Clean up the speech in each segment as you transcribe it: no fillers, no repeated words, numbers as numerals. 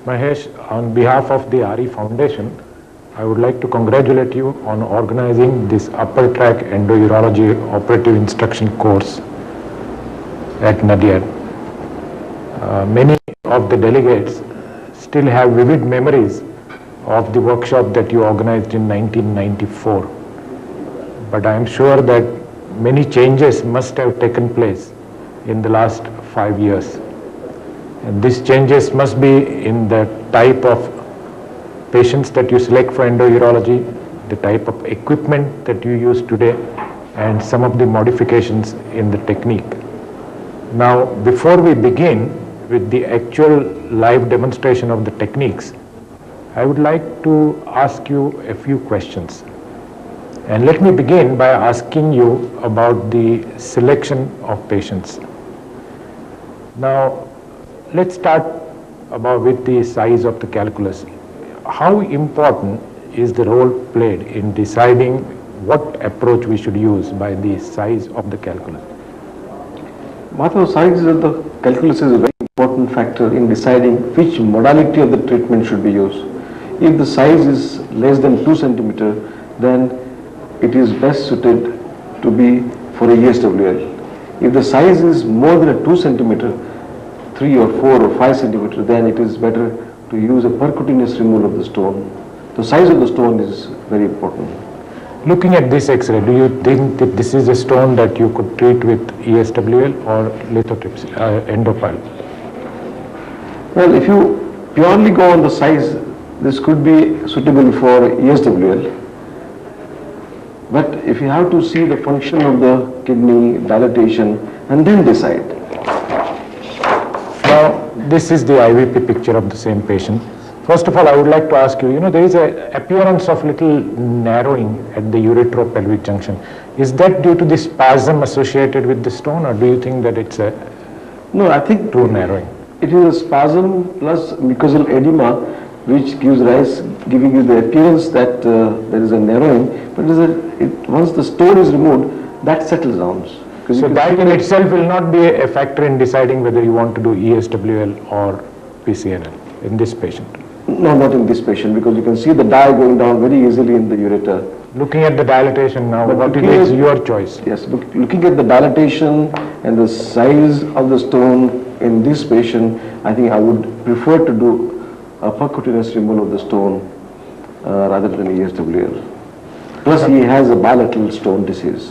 Mahesh, on behalf of the RE Foundation, I would like to congratulate you on organizing this upper track endourology operative instruction course at Nadiad. Many of the delegates still have vivid memories of the workshop that you organized in 1994. But I am sure that many changes must have taken place in the last 5 years. And these changes must be in the type of patients that you select for endourology, the type of equipment that you use today, and some of the modifications in the technique. Now, before we begin with the actual live demonstration of the techniques, I would like to ask you a few questions. And let me begin by asking you about the selection of patients. Now, let's start with the size of the calculus. How important is the role played in deciding what approach we should use by the size of the calculus? Madhav, size of the calculus is a very important factor in deciding which modality of the treatment should be used. If the size is less than 2 centimeter, then it is best suited to be for a ESWL. If the size is more than a 2 centimeter, 3 or 4 or 5 centimeter, then it is better to use a percutaneous removal of the stone. The size of the stone is very important. Looking at this X-ray, do you think that this is a stone that you could treat with ESWL or lithotripsy, endopile? Well, if you purely go on the size, this could be suitable for ESWL. But if you have to see the function of the kidney, dilatation, and then decide. Now, this is the IVP picture of the same patient. First of all, I would like to ask you, there is an appearance of little narrowing at the uretero-pelvic junction. Is that due to the spasm associated with the stone, or do you think that it's a true narrowing? It is a spasm plus mucosal edema which gives rise, giving you the appearance that there is a narrowing, but once the stone is removed, that settles down. So that in itself will not be a factor in deciding whether you want to do ESWL or PCNL in this patient? No, not in this patient, because you can see the dye going down very easily in the ureter. Looking at the dilatation now, what is your choice? Yes, looking at the dilatation and the size of the stone in this patient, I think I would prefer to do a percutaneous removal of the stone rather than ESWL. Plus he has a bilateral stone disease.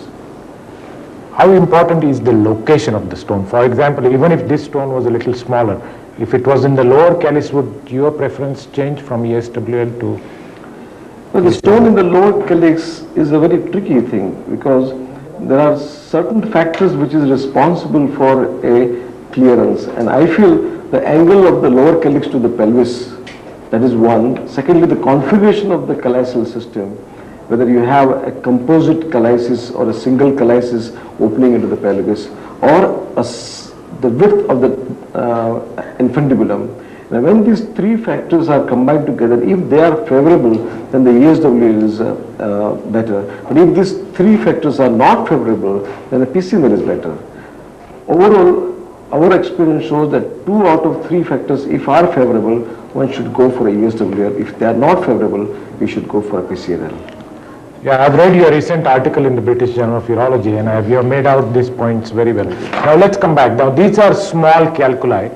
How important is the location of the stone? For example, even if this stone was a little smaller, if it was in the lower callus, would your preference change from ESWL to? Well, the stone in the lower calyx is a very tricky thing, because there are certain factors which is responsible for a clearance, and I feel the angle of the lower calyx to the pelvis, that is one. Secondly, the configuration of the callosal system, whether you have a composite callisis or a single callisis opening into the pelvis, or the width of the infundibulum. Now, when these three factors are combined together, if they are favorable, then the ESWL is better. But if these three factors are not favorable, then the PCNL is better. Overall, our experience shows that 2 out of 3 factors, if are favorable, one should go for a ESWL. If they are not favorable, we should go for a PCNL. Yeah, I've read your recent article in the British Journal of Urology, and you have made out these points very well. Now let's come back. Now these are small calculi,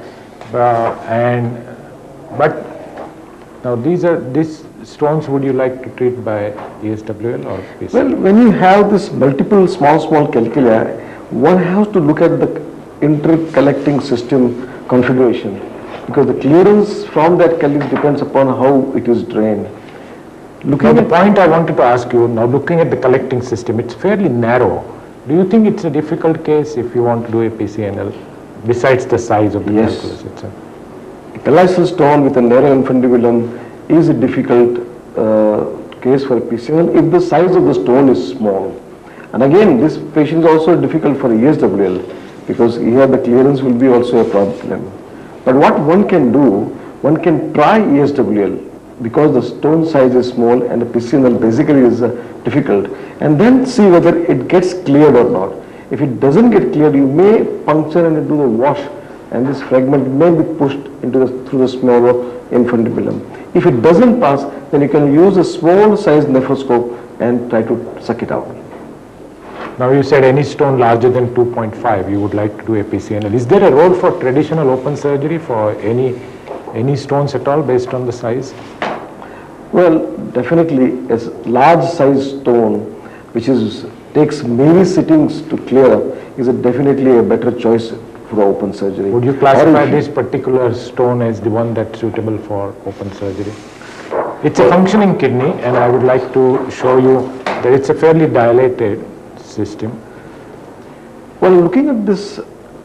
but now these stones would you like to treat by ESWL or PCNL? Well, when you have this multiple small calculi, one has to look at the intercollecting system configuration, because the clearance from that calyx depends upon how it is drained. Now the point I wanted to ask you, now looking at the collecting system, it's fairly narrow. Do you think it's a difficult case if you want to do a PCNL, besides the size of the calculus itself? A callosal stone with a narrow infundibulum is a difficult case for a PCNL if the size of the stone is small. And again, this patient is also difficult for ESWL, because here the clearance will be also a problem. But what one can do, one can try ESWL, because the stone size is small and the PCNL basically is difficult, and then see whether it gets cleared or not. If it doesn't get cleared, you may puncture and do the wash and this fragment may be pushed into through the smaller infundibulum. If it doesn't pass, then you can use a small size nephroscope and try to suck it out. Now you said any stone larger than 2.5, you would like to do a PCNL. Is there a role for traditional open surgery for any stones at all based on the size? Well, definitely a large size stone which takes many sittings to clear up is definitely a better choice for open surgery. Would you classify this particular stone as the one that's suitable for open surgery? It's a functioning kidney, and I would like to show you that it's a fairly dilated system. Well, looking at this,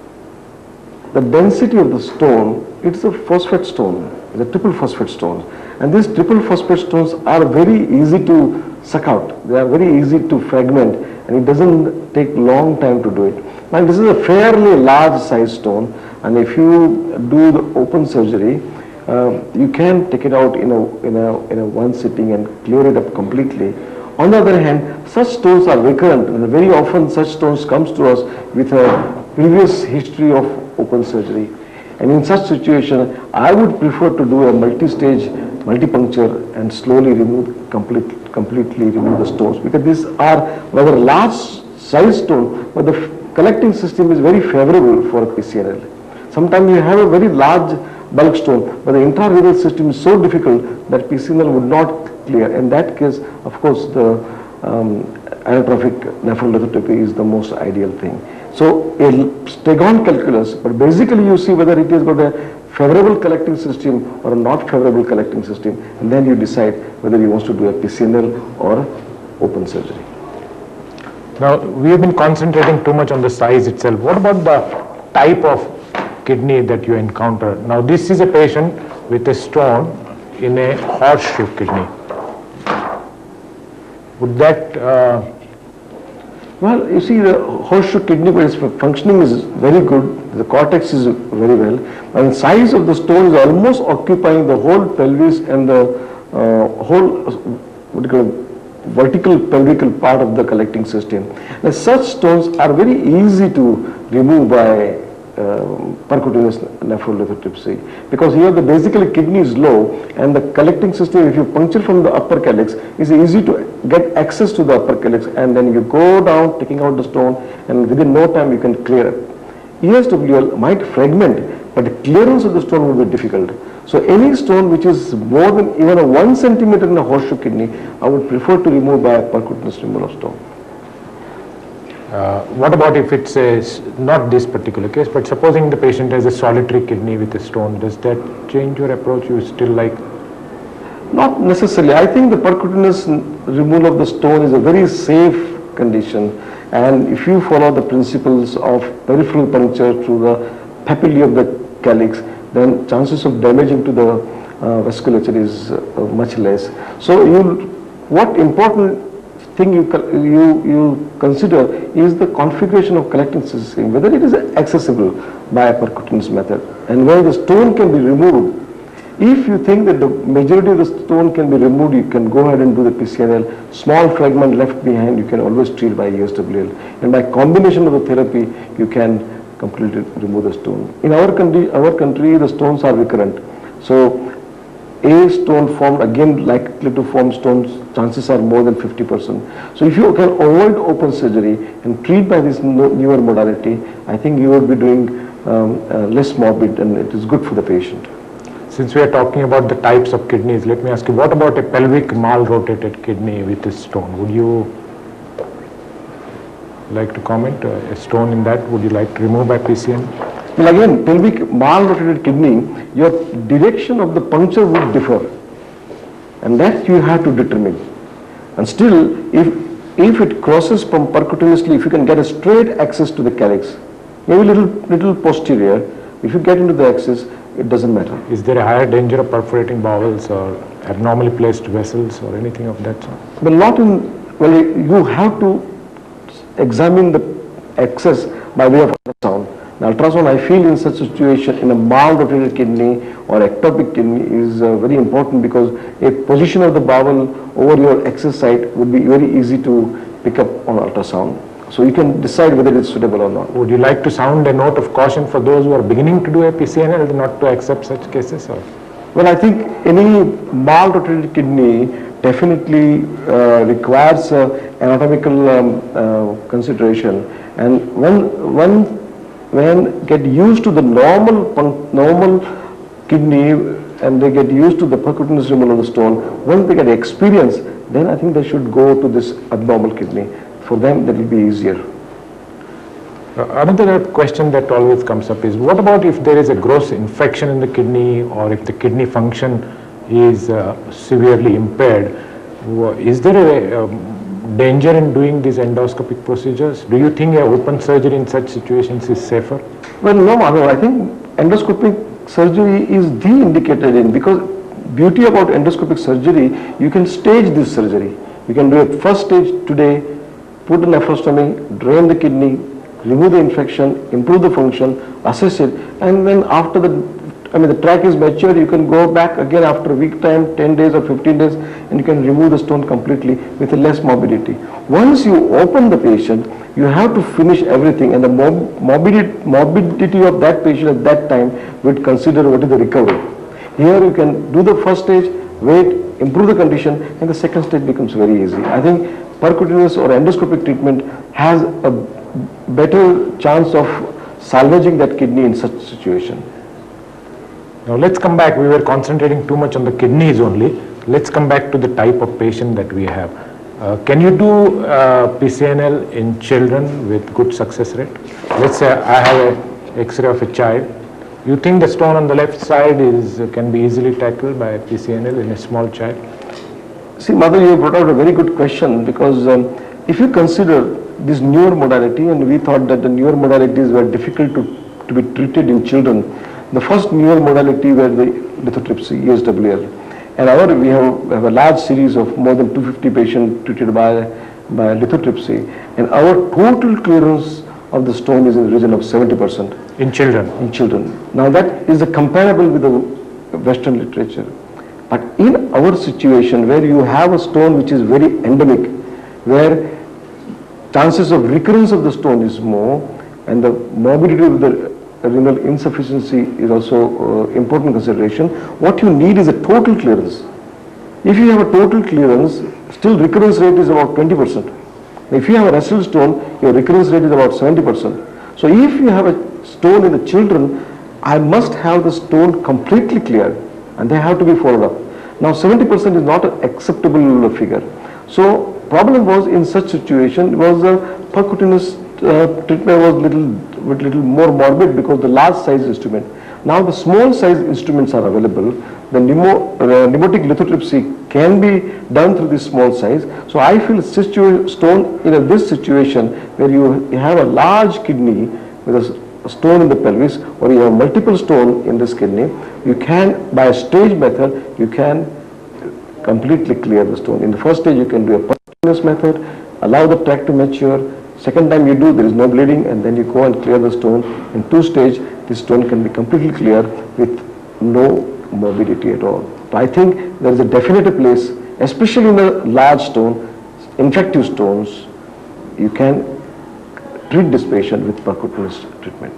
the density of the stone, it's a phosphate stone, it's a triple phosphate stone. And these triple phosphate stones are very easy to suck out. They are very easy to fragment, and it doesn't take long time to do it. Now, this is a fairly large size stone, and if you do the open surgery, you can take it out in a one sitting and clear it up completely. On the other hand, such stones are recurrent, and very often such stones comes to us with a previous history of open surgery. And in such situation, I would prefer to do a multi-stage multipuncture and slowly completely remove the stones, because these are rather large size stone, but the collecting system is very favorable for a PCNL. Sometimes you have a very large bulk stone, but the intrarenal system is so difficult that PCNL would not clear. In that case, of course, the allotrophic nephrolithotherapy is the most ideal thing. So a Stegon calculus, but basically you see whether it has got a favorable collecting system or a not favorable collecting system, and then you decide whether you want to do a PCNL or open surgery. Now, we have been concentrating too much on the size itself. What about the type of kidney that you encounter? Now, this is a patient with a stone in a horseshoe kidney. Would that... Well, you see, the horseshoe kidney functioning is very good, the cortex is very well, and the size of the stone is almost occupying the whole pelvis and the whole, what do you call it, vertical pelvical part of the collecting system. Now, such stones are very easy to remove by percutaneous nephrolithotherapy, because here the basically kidney is low, and the collecting system, if you puncture from the upper calyx, is easy to get access to the upper calyx, and then you go down taking out the stone, and within no time you can clear it. ESWL might fragment, but the clearance of the stone will be difficult. So any stone which is more than even a 1 centimeter in a horseshoe kidney, I would prefer to remove by a percutaneous removal of stone. What about if it's not this particular case, but supposing the patient has a solitary kidney with a stone, does that change your approach? You still like? Not necessarily. I think the percutaneous removal of the stone is a very safe condition, and if you follow the principles of peripheral puncture through the papillae of the calyx, then chances of damaging to the vasculature is much less. So what important thing you consider is the configuration of collecting system, whether it is accessible by a percutaneous method, and where the stone can be removed. If you think that the majority of the stone can be removed, you can go ahead and do the PCNL. Small fragment left behind, you can always treat by ESWL, and by combination of the therapy, you can completely remove the stone. In our country, the stones are recurrent. So a stone formed, again likely to form stones, chances are more than 50%. So if you can avoid open surgery and treat by this newer modality, I think you will be doing less morbid, and it is good for the patient. Since we are talking about the types of kidneys, let me ask you, what about a pelvic malrotated kidney with a stone? Would you like to comment? A stone in that, would you like to remove by PCN? Well, again, pelvic malrotated kidney, your direction of the puncture would differ, and that you have to determine. And still, if it crosses from percutaneously, if you can get a straight access to the calyx, maybe little posterior, if you get into the axis, it doesn't matter. Is there a higher danger of perforating bowels or abnormally placed vessels or anything of that sort? Well, not in, well, you have to examine the axis by way of ultrasound. Now, ultrasound, I feel in such situation, in a malrotated kidney or ectopic kidney is very important, because a position of the bowel over your axis site would be very easy to pick up on ultrasound. So you can decide whether it's suitable or not. Would you like to sound a note of caution for those who are beginning to do a PCNL not to accept such cases? Or? Well, I think any malrotated kidney definitely requires anatomical consideration, and when get used to the normal kidney and they get used to the percutaneous removal of the stone, once they get experience, then I think they should go to this abnormal kidney. For them, that will be easier. Another question that always comes up is, what about if there is a gross infection in the kidney, or if the kidney function is severely impaired? Is there a danger in doing these endoscopic procedures? Do you think a open surgery in such situations is safer? Well, no, Madhav, I think endoscopic surgery is the indicated in, because beauty about endoscopic surgery, you can stage this surgery. You can do a first stage today, put a nephrostomy, drain the kidney, remove the infection, improve the function, assess it, and then after the track is mature, you can go back again after a week time, 10 days or 15 days, and you can remove the stone completely with a less morbidity. Once you open the patient, you have to finish everything, and the morbidity of that patient at that time would consider what is the recovery. Here you can do the first stage, wait, improve the condition, and the second stage becomes very easy. I think percutaneous or endoscopic treatment has a better chance of salvaging that kidney in such situation. Now let's come back. We were concentrating too much on the kidneys only. Let's come back to the type of patient that we have. Can you do PCNL in children with good success rate? Let's say I have an X-ray of a child. You think the stone on the left side can be easily tackled by PCNL in a small child? See, Mother, you brought out a very good question, because if you consider this newer modality, and we thought that the newer modalities were difficult to be treated in children. The first newer modality were the lithotripsy, ESWL. And we have a large series of more than 250 patients treated by lithotripsy. And our total clearance of the stone is in the region of 70%. In children? In children. Now that is comparable with the Western literature. But in our situation, where you have a stone which is very endemic, where chances of recurrence of the stone is more, and the morbidity of the renal insufficiency is also important consideration, what you need is a total clearance. If you have a total clearance, still recurrence rate is about 20%. If you have a Russell stone, your recurrence rate is about 70%. So if you have a stone in the children, I must have the stone completely cleared, and they have to be followed up. Now 70% is not an acceptable figure. So problem was, in such situation was the percutaneous treatment was little more morbid because the large size instrument. Now the small size instruments are available. The pneumatic lithotripsy can be done through this small size. So I feel stone in this situation where you have a large kidney with a stone in the pelvis, or you have multiple stone in this kidney, you can, by a stage method, you can completely clear the stone. In the first stage, you can do a percutaneous method, allow the tract to mature. Second time you do, there is no bleeding, and then you go and clear the stone. In 2 stages, this stone can be completely clear with no morbidity at all. So I think there is a definite place, especially in a large stone, infective stones, you can treat this patient with percutaneous treatment.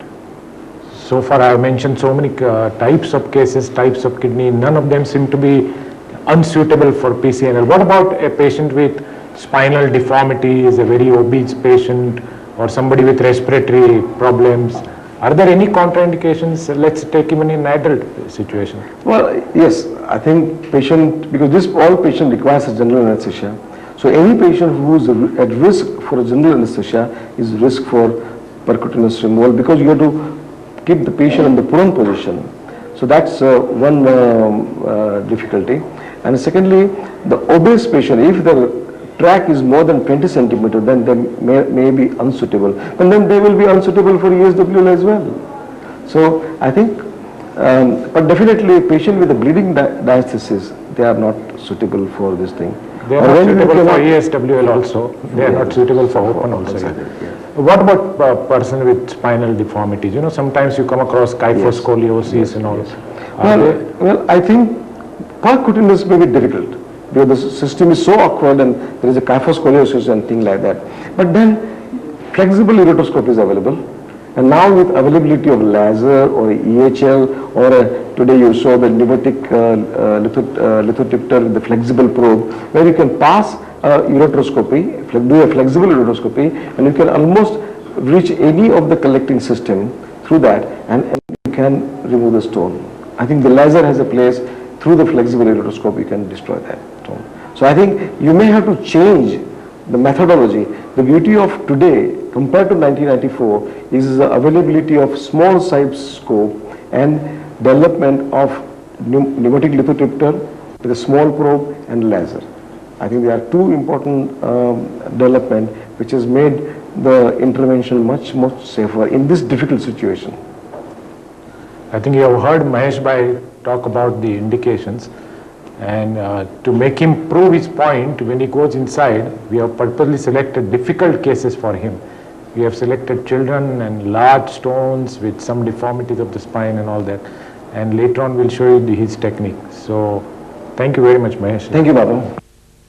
So far I have mentioned so many types of cases, types of kidney, none of them seem to be unsuitable for PCNL. What about a patient with spinal deformities, a very obese patient, or somebody with respiratory problems? Are there any contraindications? Let's take even in adult situation. Well, yes, I think patient, because all patient requires a general anesthesia. So any patient who is at risk for a general anesthesia is risk for percutaneous removal, because you have to keep the patient in the prone position. So that's one difficulty. And secondly, the obese patient, if the track is more than 20 centimeters, then they may be unsuitable. And then they will be unsuitable for ESWL as well. So I think, but definitely a patient with a bleeding diastasis, they are not suitable for this thing. They are not suitable for ESWL also. They are not suitable for open also. What about a person with spinal deformities? You know, sometimes you come across kyphoscoliosis and all. Well, I think percutaneous may be difficult, because the system is so awkward and there is a kyphoscoliosis and thing like that. But then flexible ureteroscope is available. And now with availability of laser or EHL or today you saw the pneumatic lithotripter with the flexible probe, where you can pass ureteroscopy, do a flexible ureteroscopy, and you can almost reach any of the collecting system through that, and you can remove the stone. I think the laser has a place. Through the flexible ureteroscope you can destroy that stone. So I think you may have to change the methodology. The beauty of today compared to 1994 is the availability of small size scope and development of pneumatic lithotripter with a small probe and laser. I think there are two important development which has made the intervention much safer in this difficult situation. I think you have heard Mahesh Bhai talk about the indications, and to make him prove his point, when he goes inside, we have purposely selected difficult cases for him. We have selected children and large stones with some deformities of the spine and all that, and later on we'll show you his technique. So thank you very much, Mahesh. Thank you, Babu.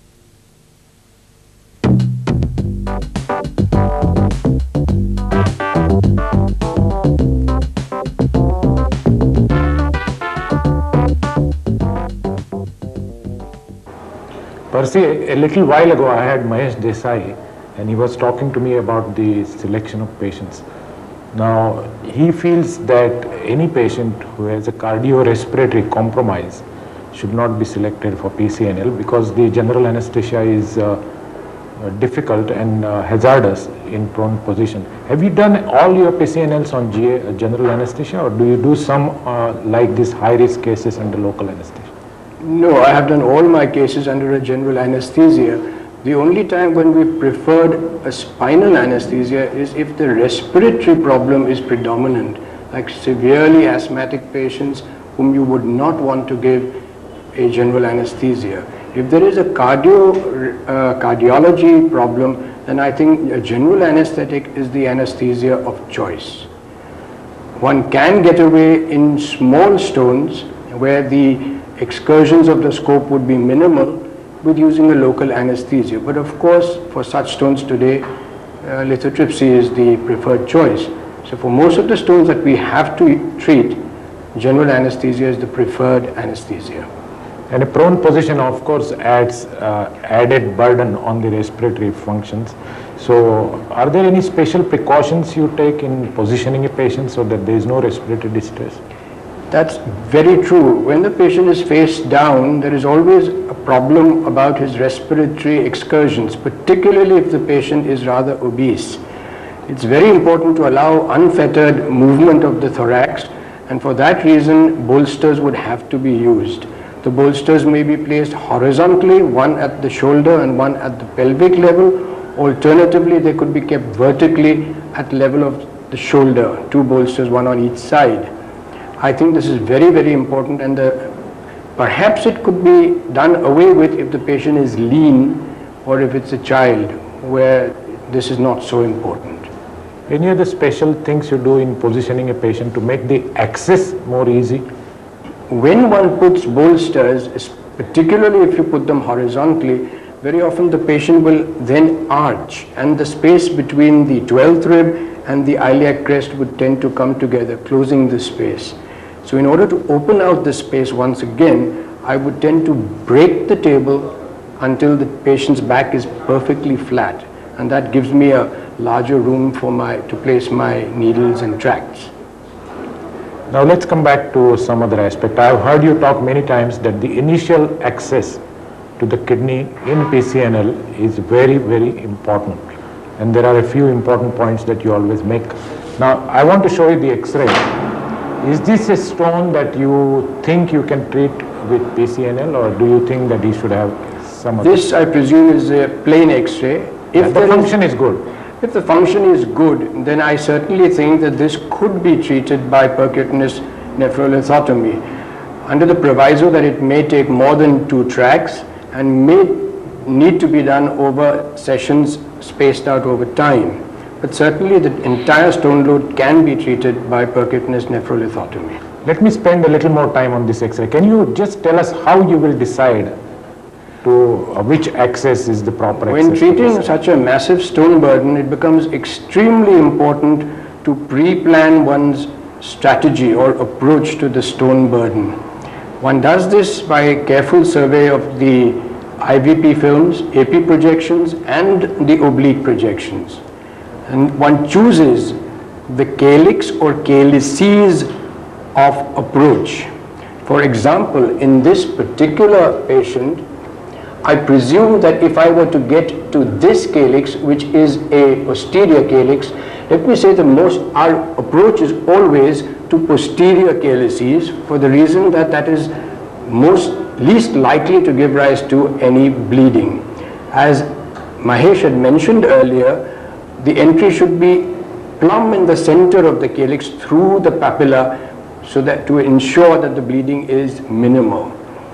Percy, a little while ago I had Mahesh Desai, and he was talking to me about the selection of patients. Now, he feels that any patient who has a cardiorespiratory compromise should not be selected for PCNL because the general anesthesia is difficult and hazardous in prone position. Have you done all your PCNLs on general anesthesia, or do you do some like this high-risk cases under local anesthesia? No, I have done all my cases under a general anesthesia. The only time when we preferred a spinal anesthesia is if the respiratory problem is predominant, like severely asthmatic patients whom you would not want to give a general anesthesia. If there is a cardiology problem, then I think a general anesthetic is the anesthesia of choice. One can get away in small stones where the excursions of the scope would be minimal with using a local anesthesia. But of course, for such stones today, lithotripsy is the preferred choice. So for most of the stones that we have to treat, general anesthesia is the preferred anesthesia. And a prone position, of course, adds added burden on the respiratory functions. So are there any special precautions you take in positioning a patient so that there is no respiratory distress? That's very true. When the patient is face down, there is always a problem about his respiratory excursions, particularly if the patient is rather obese. It's very important to allow unfettered movement of the thorax, and for that reason, bolsters would have to be used. The bolsters may be placed horizontally, one at the shoulder and one at the pelvic level. Alternatively, they could be kept vertically at level of the shoulder, two bolsters, one on each side. I think this is very, very important, and perhaps it could be done away with if the patient is lean or if it's a child where this is not so important. Any other special things you do in positioning a patient to make the access more easy? When one puts bolsters, particularly if you put them horizontally, very often the patient will then arch, and the space between the 12th rib and the iliac crest would tend to come together, closing the space. So in order to open out the space once again, I would tend to break the table until the patient's back is perfectly flat, and that gives me a larger room for to place my needles and tracts. Now let's come back to some other aspect. I have heard you talk many times that the initial access to the kidney in PCNL is very, very important. And there are a few important points that you always make. Now I want to show you the X-ray. Is this a stone that you think you can treat with PCNL, or do you think that he should have some other? This, I presume, is a plain X-ray. If the function is good. If the function is good, then I certainly think that this could be treated by percutaneous nephrolithotomy, under the proviso that it may take more than 2 tracks and may need to be done over sessions spaced out over time. But certainly the entire stone load can be treated by percutaneous nephrolithotomy. Let me spend a little more time on this X-ray. Can you just tell us how you will decide to which access is the proper access? When treating such a massive stone burden, it becomes extremely important to pre-plan one's strategy or approach to the stone burden. One does this by a careful survey of the IVP films, AP projections and the oblique projections. And one chooses the calyx or calyces of approach. For example, in this particular patient, I presume that if I were to get to this calyx, which is a posterior calyx, let me say our approach is always to posterior calyces for the reason that that is least likely to give rise to any bleeding. As Mahesh had mentioned earlier, the entry should be plumb in the center of the calyx through the papilla so that to ensure that the bleeding is minimal.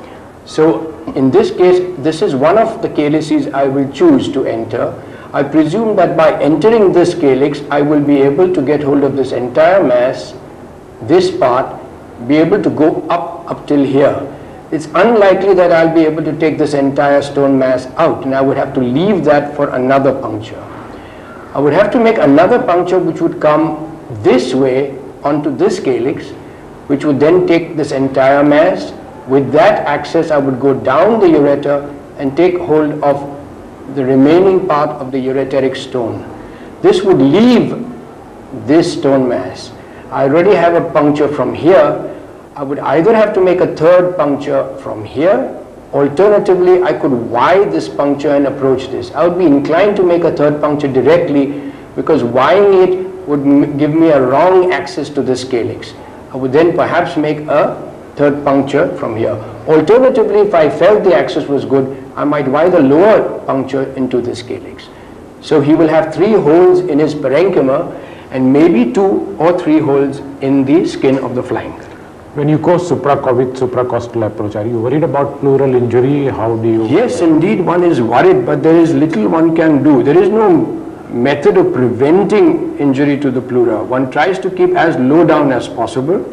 So in this case, this is one of the calyces I will choose to enter. I presume that by entering this calyx, I will be able to get hold of this entire mass, this part, be able to go up till here. It's unlikely that I'll be able to take this entire stone mass out, and I would have to leave that for another puncture. I would have to make another puncture which would come this way onto this calyx, which would then take this entire mass. With that access, I would go down the ureter and take hold of the remaining part of the ureteric stone. This would leave this stone mass. I already have a puncture from here. I would either have to make a third puncture from here. Alternatively, I could wide this puncture and approach this. I would be inclined to make a third puncture directly because widening it would give me a wrong access to this calyx. I would then perhaps make a third puncture from here. Alternatively, if I felt the access was good, I might wire the lower puncture into this calyx. So he will have 3 holes in his parenchyma and maybe 2 or 3 holes in the skin of the flank. When you go with supracostal approach, are you worried about pleural injury? How do you? Yes, indeed, one is worried, but there is little one can do. There is no method of preventing injury to the pleura. One tries to keep as low down as possible,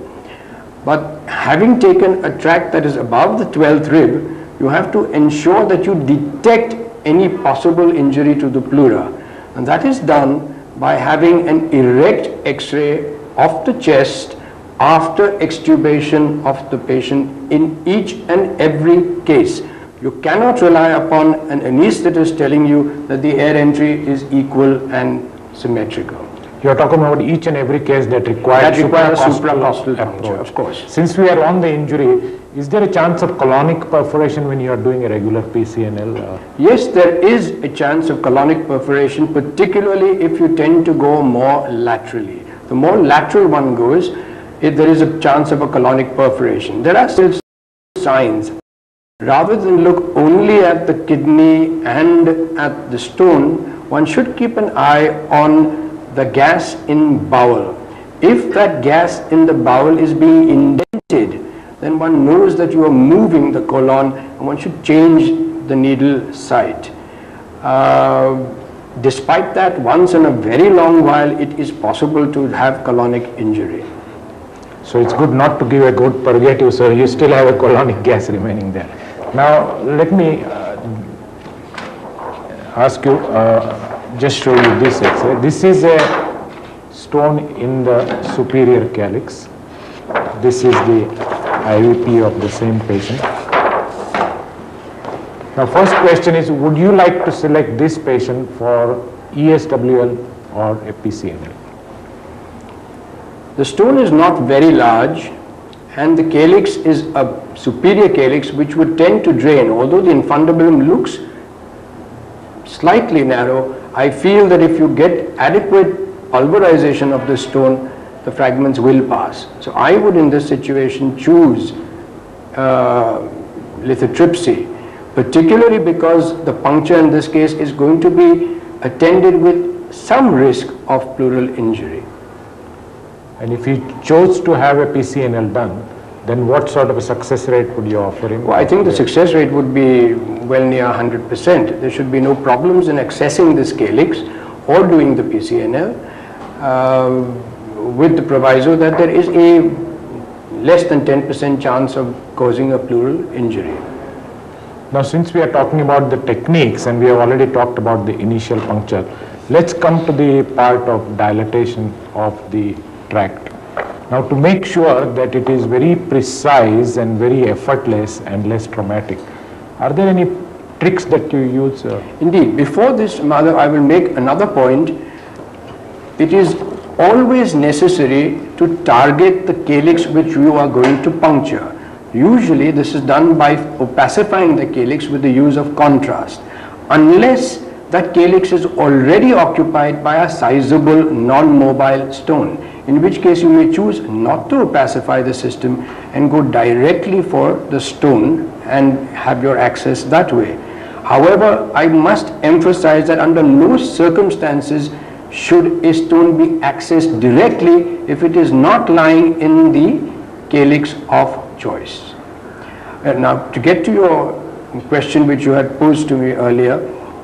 but having taken a tract that is above the 12th rib, you have to ensure that you detect any possible injury to the pleura, and that is done by having an erect X-ray of the chest after extubation of the patient in each and every case. You cannot rely upon an anesthetist telling you that the air entry is equal and symmetrical. You are talking about each and every case that requires supracostal puncture, of course. Since we are on the injury, is there a chance of colonic perforation when you are doing a regular PCNL? Yes, there is a chance of colonic perforation, particularly if you tend to go more laterally. The more lateral one goes, there is a chance of a colonic perforation. There are still signs. Rather than look only at the kidney and at the stone, one should keep an eye on the gas in bowel. If that gas in the bowel is being indented, then one knows that you are moving the colon and one should change the needle site. Despite that, once in a very long while, it is possible to have colonic injury. So it's good not to give a good purgative, so you still have a colonic gas remaining there. Now let me ask you, just show you this X-ray. This is a stone in the superior calyx. This is the IVP of the same patient. Now first question is, would you like to select this patient for ESWL or a PCNL? The stone is not very large and the calyx is a superior calyx which would tend to drain. Although the infundibulum looks slightly narrow, I feel that if you get adequate pulverization of the stone, the fragments will pass. So I would in this situation choose lithotripsy, particularly because the puncture in this case is going to be attended with some risk of pleural injury. And if he chose to have a PCNL done, then what sort of a success rate would you offer him? Well, I think the success rate would be well near 100%. There should be no problems in accessing this calyx or doing the PCNL with the proviso that there is a less than 10% chance of causing a pleural injury. Now, since we are talking about the techniques and we have already talked about the initial puncture, let's come to the part of dilatation of the tract. Now, to make sure that it is very precise and very effortless and less traumatic, are there any tricks that you use? Indeed, before this, Madhav, I will make another point. It is always necessary to target the calyx which you are going to puncture. Usually this is done by opacifying the calyx with the use of contrast, unless that calyx is already occupied by a sizable non-mobile stone, in which case you may choose not to opacify the system and go directly for the stone and have your access that way. However, I must emphasize that under no circumstances should a stone be accessed directly if it is not lying in the calyx of choice. And now, to get to your question which you had posed to me earlier,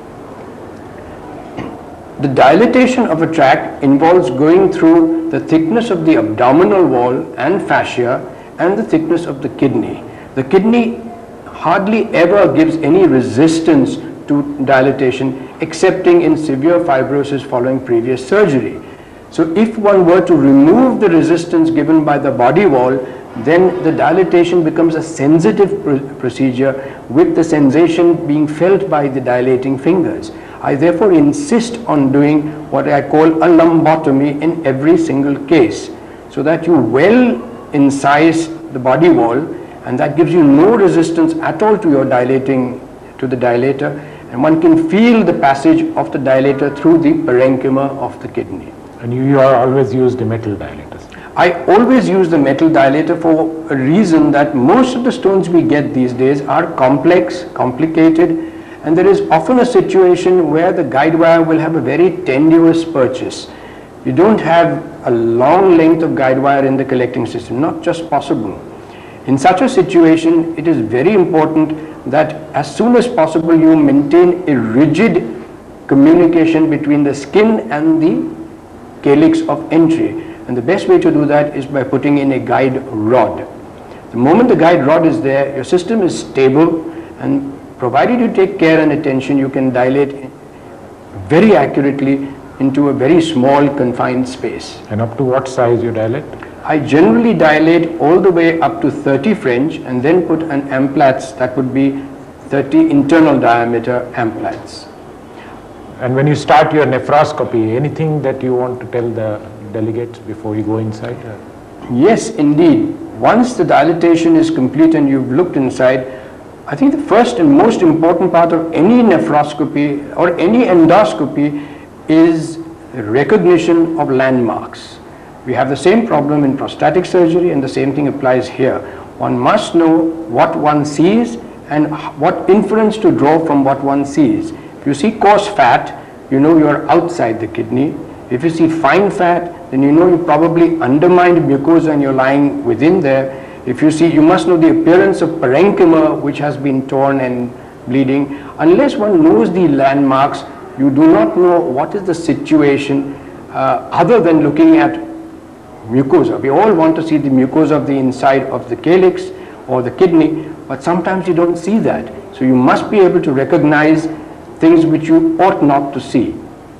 the dilatation of a tract involves going through the thickness of the abdominal wall and fascia and the thickness of the kidney. The kidney hardly ever gives any resistance to dilatation, excepting in severe fibrosis following previous surgery. So if one were to remove the resistance given by the body wall, then the dilatation becomes a sensitive procedure, with the sensation being felt by the dilating fingers. I therefore insist on doing what I call a lumbotomy in every single case, so that you well incise the body wall, and that gives you no resistance at all to your dilating, to the dilator, and one can feel the passage of the dilator through the parenchyma of the kidney. And you are always use the metal dilators? I always use the metal dilator for a reason that most of the stones we get these days are complex, complicated, and there is often a situation where the guide wire will have a very tenuous purchase. You don't have a long length of guide wire in the collecting system, not just possible. In such a situation, it is very important that as soon as possible you maintain a rigid communication between the skin and the calyx of entry. And the best way to do that is by putting in a guide rod. The moment the guide rod is there, your system is stable, and provided you take care and attention, you can dilate very accurately into a very small confined space. And up to what size you dilate? I generally dilate all the way up to 30 French and then put an amplats, that would be 30 internal diameter amplats. And when you start your nephroscopy, anything that you want to tell the delegates before you go inside? Yes, indeed. Once the dilatation is complete and you've looked inside, I think the first and most important part of any nephroscopy or any endoscopy is recognition of landmarks. We have the same problem in prostatic surgery, and the same thing applies here. One must know what one sees and what inference to draw from what one sees. If you see coarse fat, you know you are outside the kidney. If you see fine fat, then you know you probably undermined mucosa and you're lying within there. If you see, you must know the appearance of parenchyma which has been torn and bleeding. Unless one knows the landmarks, you do not know what is the situation other than looking at mucosa. We all want to see the mucosa of the inside of the calyx or the kidney, but sometimes you don't see that. So you must be able to recognize things which you ought not to see.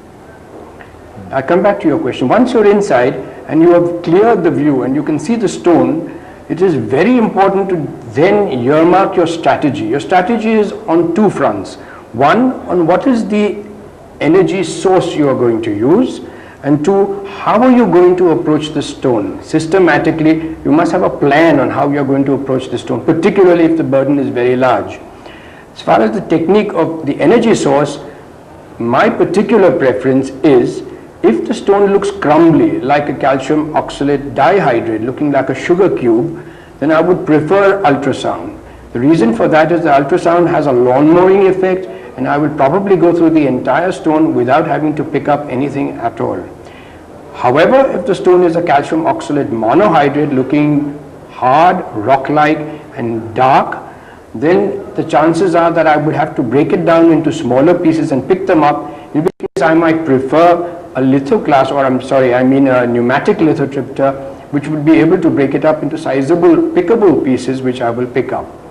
I'll come back to your question. Once you're inside and you have cleared the view and you can see the stone, it is very important to then earmark your strategy. Your strategy is on two fronts. One, on what is the energy source you are going to use, and two, how are you going to approach the stone? Systematically, you must have a plan on how you are going to approach the stone, particularly if the burden is very large. As far as the technique of the energy source, my particular preference is, if the stone looks crumbly, like a calcium oxalate dihydrate, looking like a sugar cube, then I would prefer ultrasound. The reason for that is the ultrasound has a lawn mowing effect, and I would probably go through the entire stone without having to pick up anything at all. However, if the stone is a calcium oxalate monohydrate looking hard, rock-like and dark, then the chances are that I would have to break it down into smaller pieces and pick them up, in which case I might prefer a lithoclast, or I mean a pneumatic lithotripter, which would be able to break it up into sizable pickable pieces which I will pick up.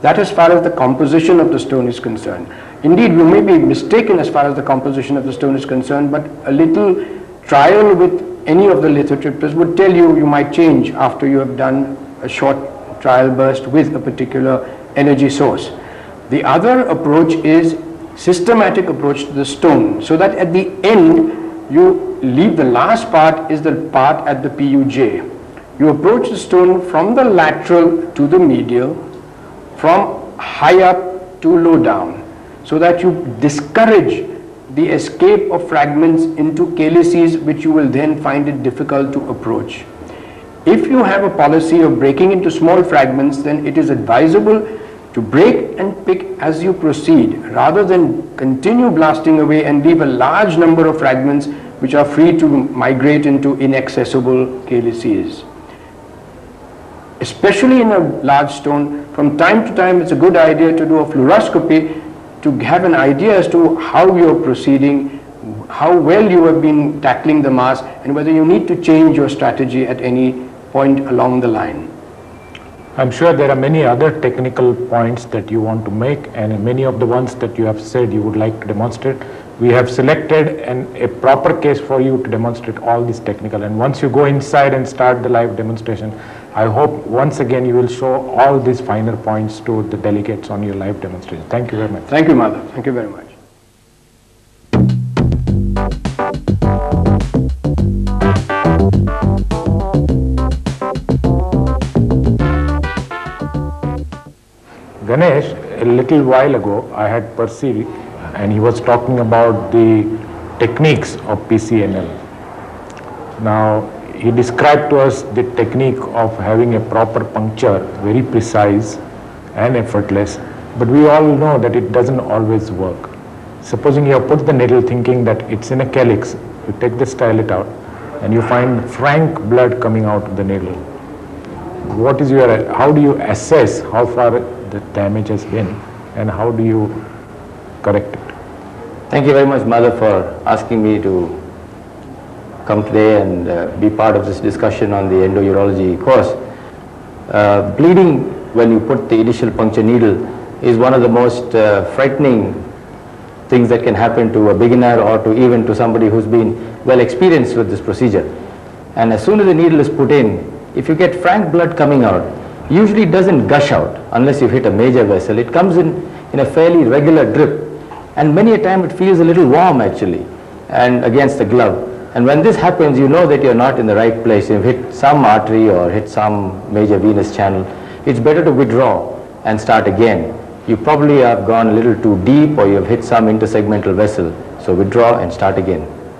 That as far as the composition of the stone is concerned. Indeed, you may be mistaken as far as the composition of the stone is concerned, but a little trial with any of the lithotripters would tell you you might change after you have done a short trial burst with a particular energy source. The other approach is systematic approach to the stone, so that at the end you leave the last part is the part at the PUJ. You approach the stone from the lateral to the medial, from high up to low down, so that you discourage the escape of fragments into calyces which you will then find it difficult to approach. If you have a policy of breaking into small fragments, then it is advisable to break and pick as you proceed, rather than continue blasting away and leave a large number of fragments which are free to migrate into inaccessible calyces. Especially in a large stone, from time to time it's a good idea to do a fluoroscopy to have an idea as to how you are proceeding, how well you have been tackling the mass, and whether you need to change your strategy at any point along the line. I'm sure there are many other technical points that you want to make, and many of the ones that you have said you would like to demonstrate. We have selected a proper case for you to demonstrate all these technical, and once you go inside and start the live demonstration, I hope once again you will show all these finer points to the delegates on your live demonstration. Thank you very much. Thank you, Madhav. Thank you very much. Ganesh, a little while ago I had perceived, and he was talking about the techniques of PCNL. Now, he described to us the technique of having a proper puncture, very precise and effortless, but we all know that it doesn't always work. Supposing you have put the needle thinking that it's in a calyx, you take the stylet out and you find frank blood coming out of the needle. What is your, how do you assess how far the damage has been and how do you correct it? Thank you very much, Madhav, for asking me to come today and be part of this discussion on the endourology course. Bleeding when you put the initial puncture needle is one of the most frightening things that can happen to a beginner or to even to somebody who's been well experienced with this procedure. And as soon as the needle is put in, if you get frank blood coming out, usually it doesn't gush out unless you've hit a major vessel. It comes in a fairly regular drip, and many a time it feels a little warm actually and against the glove. And when this happens, you know that you're not in the right place. You've hit some artery or hit some major venous channel. It's better to withdraw and start again. You probably have gone a little too deep or you've hit some intersegmental vessel. So withdraw and start again.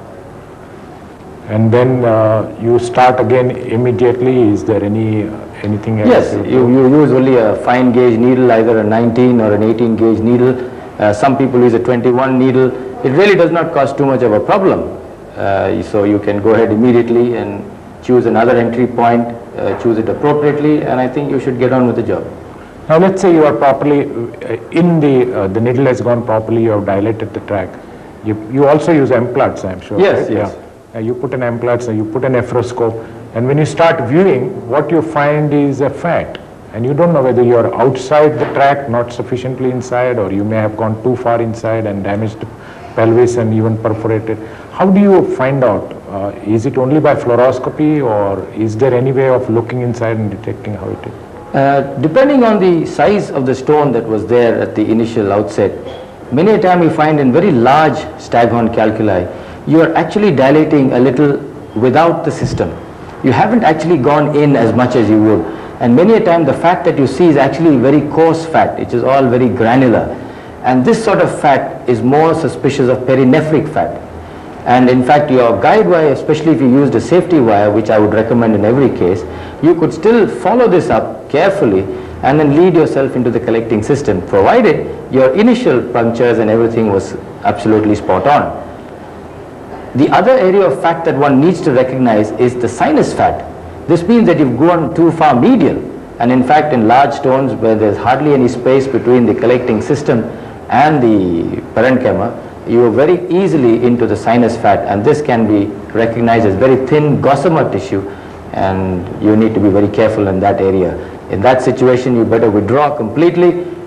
And then you start again immediately. Is there anything else? Yes, you use only a fine gauge needle, either a 19 or an 18 gauge needle. Some people use a 21 needle. It really does not cause too much of a problem. So you can go ahead immediately and choose another entry point, choose it appropriately, and I think you should get on with the job. Now let's say you are properly, in the needle has gone properly, you have dilated the track. You also use M-Pluts, I'm sure. Yes, right? yes. Yeah. You put an M-Pluts, you put an ephroscope, and when you start viewing, what you find is a fat. And you don't know whether you are outside the track, not sufficiently inside, or you may have gone too far inside and damaged the pelvis and even perforated. How do you find out? Is it only by fluoroscopy, or is there any way of looking inside and detecting how it is? Depending on the size of the stone that was there at the initial outset, many a time you find in very large staghorn calculi, you are actually dilating a little without the system. You haven't actually gone in as much as you would. And many a time the fat that you see is actually very coarse fat, which is all very granular. And this sort of fat is more suspicious of perinephric fat. And in fact, your guide wire, especially if you used a safety wire, which I would recommend in every case, you could still follow this up carefully and then lead yourself into the collecting system, provided your initial punctures and everything was absolutely spot on. The other area of fat that one needs to recognize is the sinus fat. This means that you've gone too far medial, and in fact in large stones where there's hardly any space between the collecting system and the parenchyma, you are very easily into the sinus fat, and this can be recognized as very thin gossamer tissue, and you need to be very careful in that area. In that situation, you better withdraw completely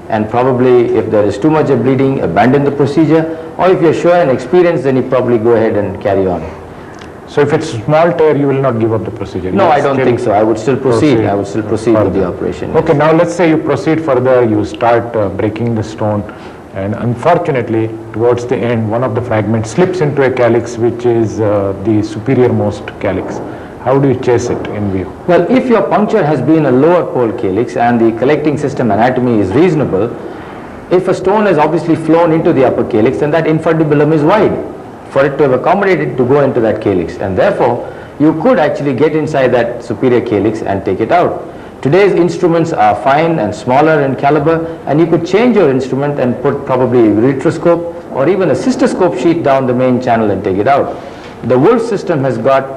and probably if there is too much of bleeding, abandon the procedure, or if you're sure and experienced, then you probably go ahead and carry on. So if it's small tear, you will not give up the procedure? No, You I don't still think so. I would still proceed. I would still proceed with the further. operation. Okay, now let's say you proceed further, you start breaking the stone, and unfortunately, towards the end, one of the fragments slips into a calyx, which is the superior-most calyx. How do you chase it in view? Well, if your puncture has been a lower pole calyx and the collecting system anatomy is reasonable, if a stone has obviously flown into the upper calyx, then that infundibulum is wide for it to have accommodated to go into that calyx, and therefore you could actually get inside that superior calyx and take it out. Today's instruments are fine and smaller in caliber, and you could change your instrument and put probably a ureteroscope or even a cystoscope sheet down the main channel and take it out. The Wolf system has got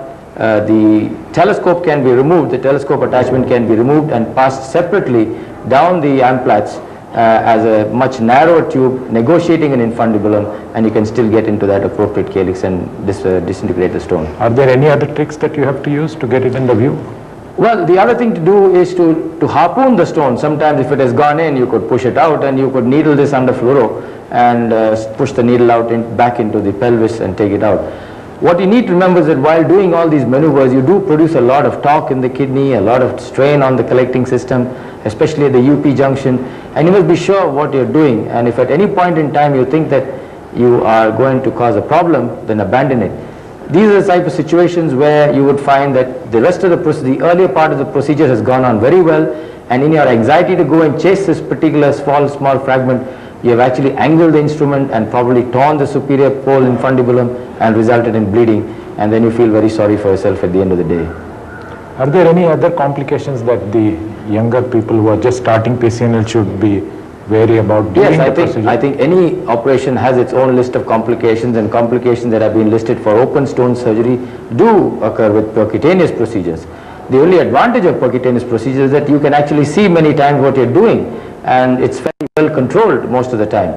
the telescope can be removed, the telescope attachment can be removed and passed separately down the amplats as a much narrower tube, negotiating an infundibulum, and you can still get into that appropriate calyx and disintegrate the stone. Are there any other tricks that you have to use to get it in the view? Well, the other thing to do is to harpoon the stone. Sometimes if it has gone in, you could push it out, and you could needle this under fluoro and push the needle out back into the pelvis and take it out. What you need to remember is that while doing all these maneuvers, you do produce a lot of torque in the kidney, a lot of strain on the collecting system, especially at the UP junction, and you must be sure of what you're doing. And if at any point in time you think that you are going to cause a problem, then abandon it. These are the type of situations where you would find that the rest of the earlier part of the procedure has gone on very well, and in your anxiety to go and chase this particular small fragment, you have actually angled the instrument and probably torn the superior pole infundibulum and resulted in bleeding, and then you feel very sorry for yourself at the end of the day. Are there any other complications that the younger people who are just starting PCNL should be wary about during the procedure? I think any operation has its own list of complications, and complications that have been listed for open stone surgery do occur with percutaneous procedures. The only advantage of percutaneous procedures is that you can actually see many times what you're doing, and it's fairly well controlled most of the time.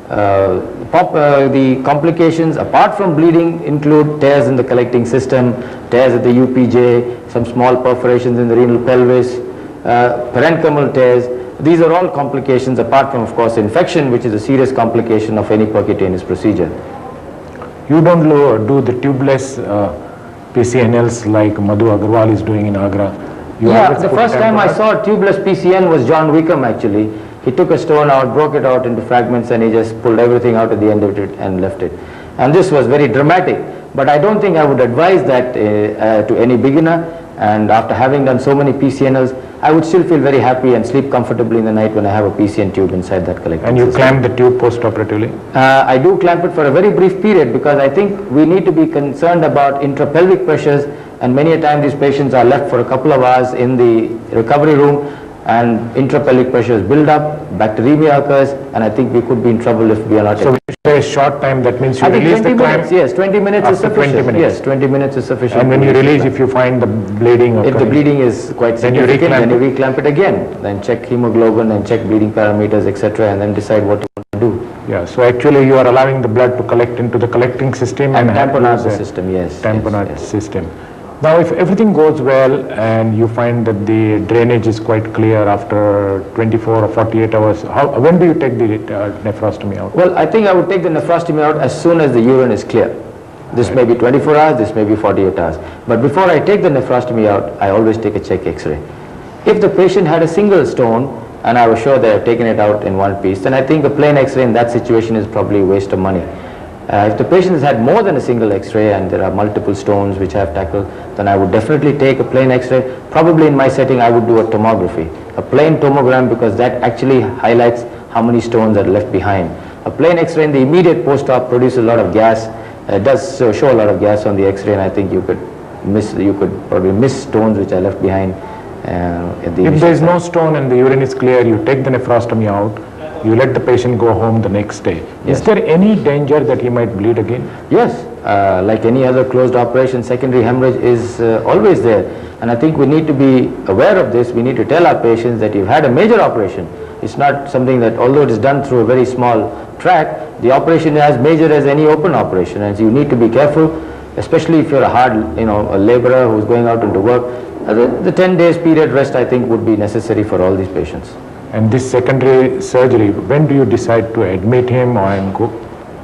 The complications apart from bleeding include tears in the collecting system, tears at the UPJ, some small perforations in the renal pelvis, parenchymal tears. These are all complications apart from, of course, infection, which is a serious complication of any percutaneous procedure. You don't do the tubeless PCNLs like Madhu Agarwal is doing in Agra. Yeah, the first time I saw a tubeless PCN was John Wickham actually. He took a stone out, broke it out into fragments, and he just pulled everything out at the end of it and left it. And this was very dramatic, but I don't think I would advise that to any beginner, and after having done so many PCNLs, I would still feel very happy and sleep comfortably in the night when I have a PCN tube inside that collecting And you system. clamp the tube post-operatively? I do clamp it for a very brief period, because I think we need to be concerned about intrapelvic pressures, and many a time these patients are left for a couple of hours in the recovery room, and intrapelvic pressures build up, bacteremia occurs, and I think we could be in trouble if we are not. So when you say a short time, that means you I think release 20 the clamp? minutes, yes, 20 minutes is after sufficient. 20 minutes. Yes, 20 minutes is sufficient. And when to you release release, the if you find the bleeding If the occurring, bleeding is quite Then you significant, then you reclamp reclamp it again, then check hemoglobin and check bleeding parameters, etc., and then decide what you want to do. yeah, so actually you are allowing the blood to collect into the collecting system And have tamponade use the a system, yes. tamponade yes. system. Now if everything goes well and you find that the drainage is quite clear after 24 or 48 hours, when do you take the nephrostomy out? Well, I think I would take the nephrostomy out as soon as the urine is clear. This may be 24 hours, this may be 48 hours. But before I take the nephrostomy out, I always take a check X-ray. If the patient had a single stone, and I was sure they have taken it out in one piece, then I think a plain X-ray in that situation is probably a waste of money. If the patient has had more than a single X-ray and there are multiple stones which I have tackled, then I would definitely take a plain X-ray. Probably in my setting I would do a tomography, a plain tomogram, because that actually highlights how many stones are left behind. A plain X-ray in the immediate post-op produces a lot of gas. It does show a lot of gas on the X-ray, and I think you could probably miss stones which are left behind. At the If there is no stone and the urine is clear, you take the nephrostomy out, you let the patient go home the next day. Yes. Is there any danger that he might bleed again? Yes, like any other closed operation, secondary hemorrhage is always there, and I think we need to be aware of this. We need to tell our patients that you've had a major operation. It's not something that, although it is done through a very small track, the operation is as major as any open operation, and so you need to be careful, especially if you're a laborer who's going out into work. The 10 days period rest, I think, would be necessary for all these patients. And this secondary surgery, when do you decide to admit him and go?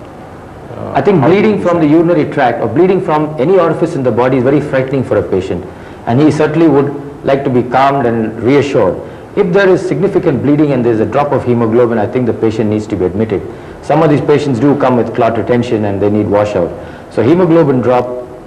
I think bleeding from the urinary tract or bleeding from any orifice in the body is very frightening for a patient, and he certainly would like to be calmed and reassured. If there is significant bleeding and there is a drop of hemoglobin, I think the patient needs to be admitted. Some of these patients do come with clot retention and they need washout. So hemoglobin drop,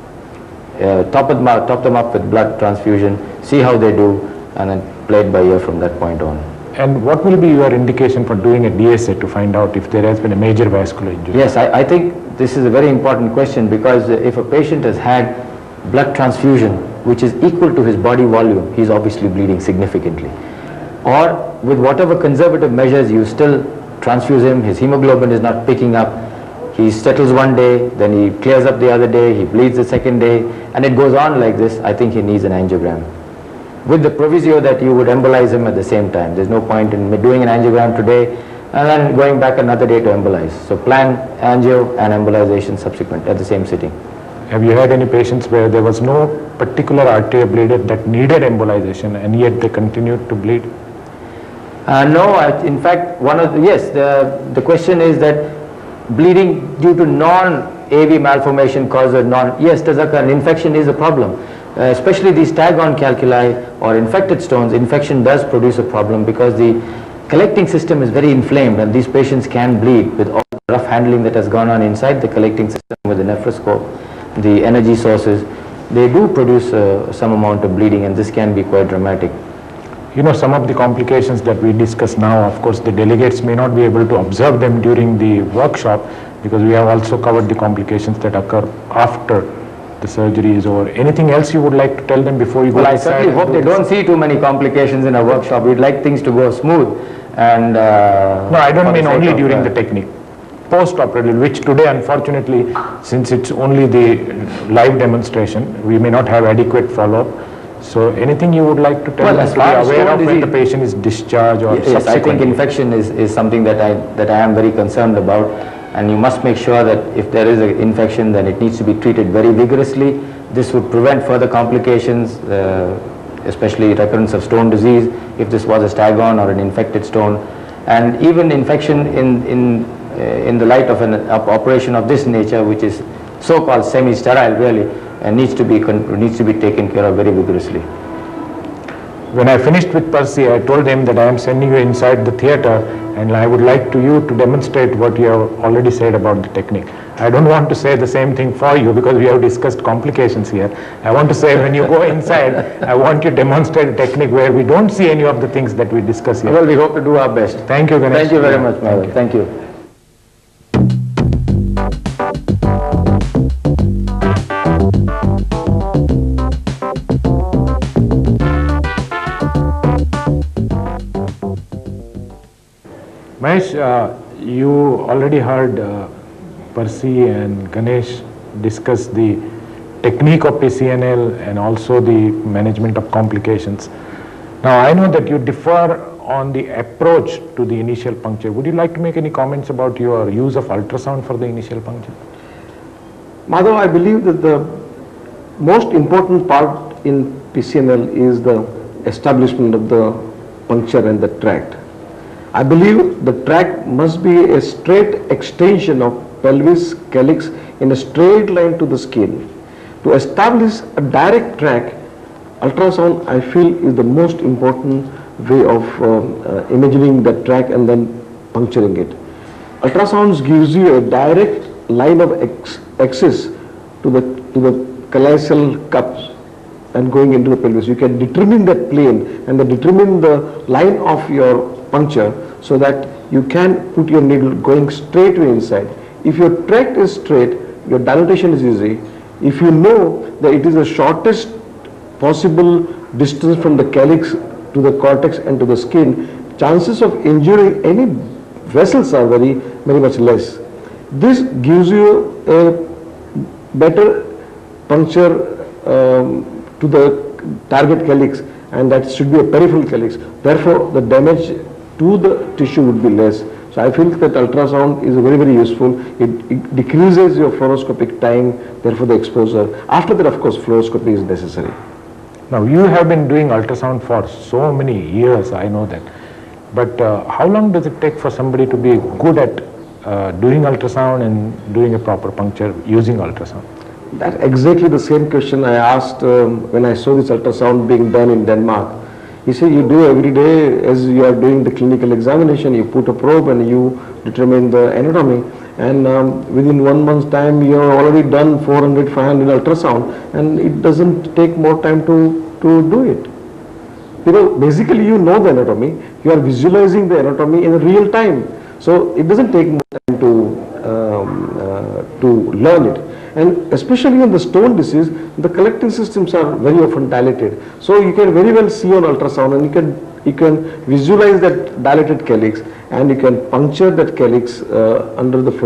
top them up with blood transfusion, see how they do, and then play it by ear from that point on. And what will be your indication for doing a DSA to find out if there has been a major vascular injury? Yes, I think this is a very important question, because if a patient has had blood transfusion which is equal to his body volume, he is obviously bleeding significantly. Or with whatever conservative measures you still transfuse him, his hemoglobin is not picking up, he settles one day, then he clears up the other day, he bleeds the second day, and it goes on like this, I think he needs an angiogram. With the proviso that you would embolize him at the same time. There's no point in doing an angiogram today and then going back another day to embolize. So plan angio and embolization subsequent at the same sitting. Have you had any patients where there was no particular artery bleeded that needed embolization and yet they continued to bleed? No, in fact, the question is that bleeding due to non-AV malformation causes yes, does occur. An infection is a problem. Especially these tag-on calculi or infected stones, infection does produce a problem because the collecting system is very inflamed and these patients can bleed with all the rough handling that has gone on inside the collecting system with the nephroscope, the energy sources. They do produce some amount of bleeding, and this can be quite dramatic. You know, some of the complications that we discuss now, of course, the delegates may not be able to observe them during the workshop because we have also covered the complications that occur after the surgery is over. Anything else you would like to tell them before you go Well, I inside? certainly hope they don't see too many complications in a workshop. We'd like things to go smooth. And no, I don't mean only during the technique. Post-operative, which today, unfortunately, since it's only the live demonstration, we may not have adequate follow-up. So anything you would like to tell Well, them as to be far as aware stone of when the disease- patient is discharged or yes, I think subsequently? infection is something that I am very concerned about, and you must make sure that if there is an infection, then it needs to be treated very vigorously. This would prevent further complications, especially recurrence of stone disease if this was a stag-on or an infected stone, and even infection in the light of an operation of this nature, which is so-called semi-sterile really, and needs to be taken care of very vigorously. When I finished with Percy, I told him that I am sending you inside the theater and I would like you to demonstrate what you have already said about the technique. I don't want to say the same thing for you because we have discussed complications here. I want to say when you go inside, I want you to demonstrate a technique where we don't see any of the things that we discuss here. Well, we hope to do our best. Thank you, Ganesh. Thank you very much, Madhav. Thank you. Mahesh, you already heard Percy and Ganesh discuss the technique of PCNL and also the management of complications. Now, I know that you differ on the approach to the initial puncture. Would you like to make any comments about your use of ultrasound for the initial puncture? Madhav, I believe that the most important part in PCNL is the establishment of the puncture and the tract. I believe the tract must be a straight extension of pelvis calyx in a straight line to the skin. To establish a direct tract, ultrasound I feel is the most important way of imagining the tract and then puncturing it. Ultrasound gives you a direct line of access to the calyceal cups and going into the pelvis. You can determine that plane and then determine the line of your puncture so that you can put your needle going straight to inside. If your tract is straight, your dilatation is easy. If you know that it is the shortest possible distance from the calyx to the cortex and to the skin, chances of injuring any vessels are very much less. This gives you a better puncture to the target calyx, and that should be a peripheral calyx. Therefore, the damage to the tissue would be less. So I feel that ultrasound is very useful. It decreases your fluoroscopic time, therefore the exposure. After that, of course, fluoroscopy is necessary. Now, you have been doing ultrasound for so many years, I know that. But how long does it take for somebody to be good at doing ultrasound and doing a proper puncture using ultrasound? That's exactly the same question I asked when I saw this ultrasound being done in Denmark. He said, you do every day as you are doing the clinical examination, you put a probe and you determine the anatomy, and within 1 month's time you have already done 400, 500 ultrasound, and it doesn't take more time to do it. Because basically you know the anatomy, you are visualizing the anatomy in real time, so it doesn't take more time to learn it. And especially in the stone disease, the collecting systems are very often dilated. So you can very well see on ultrasound, and you can visualize that dilated calyx, and you can puncture that calyx under the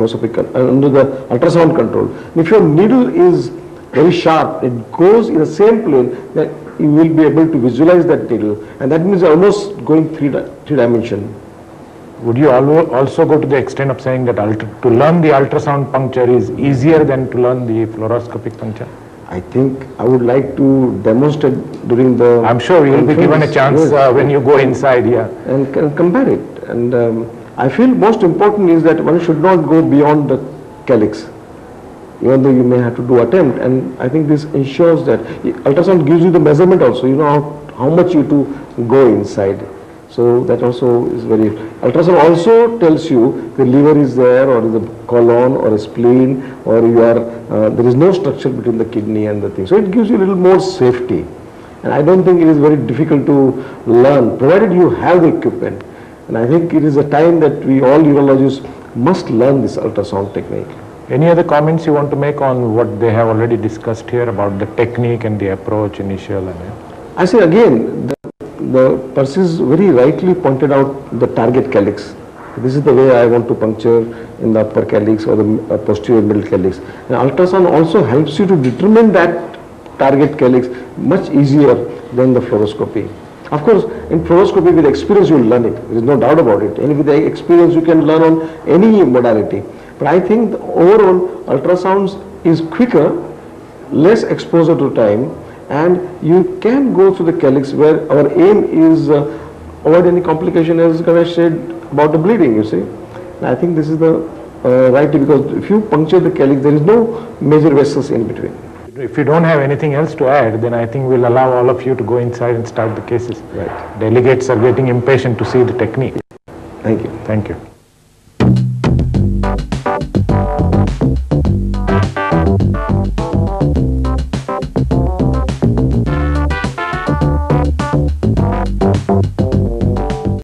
under the ultrasound control. And if your needle is very sharp, it goes in the same plane, that you will be able to visualize that needle, and that means almost going three dimension. Would you also go to the extent of saying that to learn the ultrasound puncture is easier than to learn the fluoroscopic puncture? I think I would like to demonstrate during the... I'm sure you will be given a chance when you go inside here. And compare it. And I feel most important is that one should not go beyond the calyx, even though you may have to do attempt. And I think this ensures that ultrasound gives you the measurement also, you know how much you to go inside. So that also is very... Ultrasound also tells you the liver is there, or the colon, or a spleen, or you are, there is no structure between the kidney and the thing. So it gives you a little more safety. And I don't think it is very difficult to learn, provided you have the equipment. And I think it is a time that we all urologists must learn this ultrasound technique. Any other comments you want to make on what they have already discussed here about the technique and the approach initial? I say again, the Persis very rightly pointed out the target calyx. This is the way I want to puncture in the upper calyx or the posterior middle calyx. And ultrasound also helps you to determine that target calyx much easier than the fluoroscopy. Of course, in fluoroscopy with experience you will learn it. There is no doubt about it. And with the experience you can learn on any modality. But I think the overall ultrasounds is quicker, less exposure to time, and you can go through the calyx, where our aim is avoid any complication, as Ganesh said about the bleeding, you see. And I think this is the right, because if you puncture the calyx, there is no major vessels in between. If you don't have anything else to add, then I think we'll allow all of you to go inside and start the cases. Right. Delegates are getting impatient to see the technique. Thank you. Thank you.